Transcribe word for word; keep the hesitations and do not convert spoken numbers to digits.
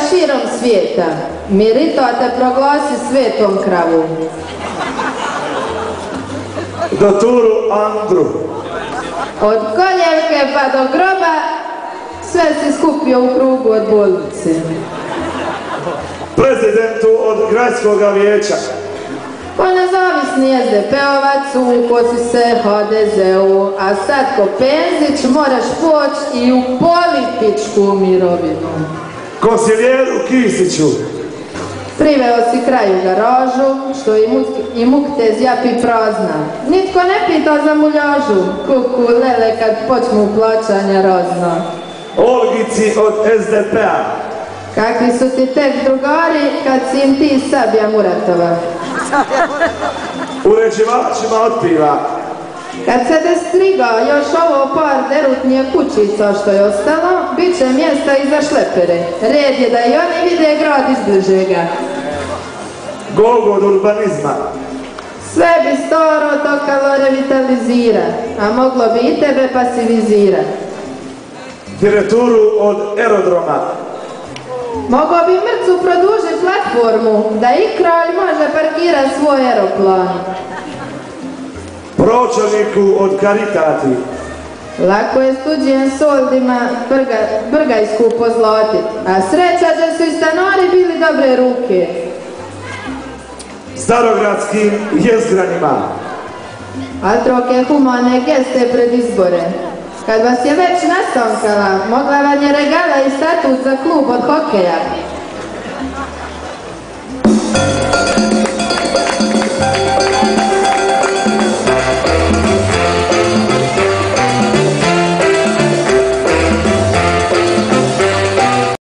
širom svijeta. Mirito te proglasi svetom kravu. Do Turu Andru. Od koljevke pa do groba sve si skupio u krugu od bolnice. Prezidentu od gradskog vijeća. Po nezavisni es de pe-ovac, ukosi se ha de ze-u, a sad ko Penzić moraš poći i u političku mirovinu. Konsiljer u Kisiću. Priveo si kraju garažu, što i muk te zjapi prazna. Nitko ne pita za muljažu, kuku lele kad počnu plaćanja razna. Olgici od es de pe-a. Kakvi su ti tek drugari kad si im ti Sabija Muratova. Uređivačima otpiva. Kad se te strigao još ovo par derutnije kućica što je ostalo, bit će mjesta i za šlepere. Red je da i oni vide grad izbližega. Gogo od urbanizma. Sve bi staro tokalo revitalizira, a moglo bi i tebe pasivizira. Direkturu od aerodroma. Mogao bi mrcu produžiti platformu, da i kralj može parkirati svoj aeroplan. Pročelniku od Karitati. Lako je s tuđim soldima brga, brgajsku pozlatit, a sreća da su i stanari bili dobre ruke. Starogradskim jezgranima. A troke humane geste pred izbore. Kad vas je već nastankala, mogla vam je regala i statut za klub od hokeja.